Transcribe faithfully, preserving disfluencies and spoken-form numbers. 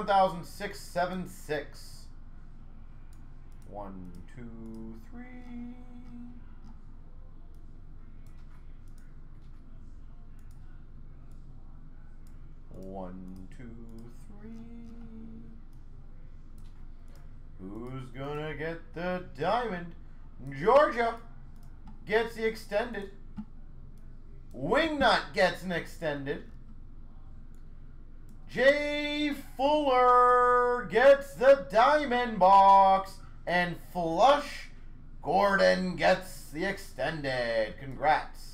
one thousand six seven six. One, two, three. One, two, three. Who's gonna get the diamond? Georgia gets the extended. Wingnut gets an extended. Jay Fuller gets the diamond box. And Flush Gordon gets the extended. Congrats.